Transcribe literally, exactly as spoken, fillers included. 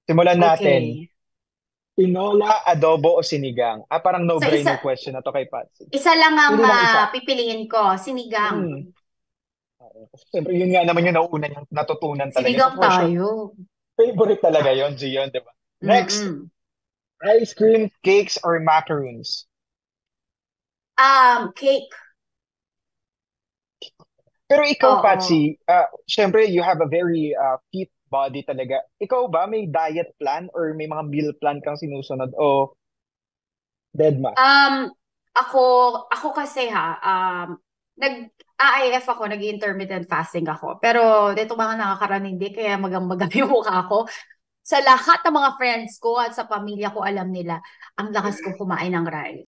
Simulan natin. Okay. Tinola, adobo o sinigang? Ah, parang So isa no-brainer question na to kay Patsy. isa lang ang Pili ng isa. ah, pipiliin ko, sinigang. Hmm. Oo. Kasi siyempre, yun nga naman yung nauna niyang natutunan talaga. So Sinigang for sure, tayo. favorite talaga yon Gion, di ba? Next, Mm-mm. ice cream, cakes, or macaroons? Um, cake. Pero ikaw, Oo. Patsy, ah, syempre, you have a very ah, fit body talaga. Ikaw ba, may diet plan or may mga meal plan kang sinusunod o dead ma? Um, ako, ako kasi ha, um, nag-A I F ako, nag-intermittent fasting ako. Pero dito mga nakakaroon hindi, kaya magang-magang yung mukha ko. Sa lahat ng mga friends ko at sa pamilya ko, alam nila, ang lakas ko kumain ng rice.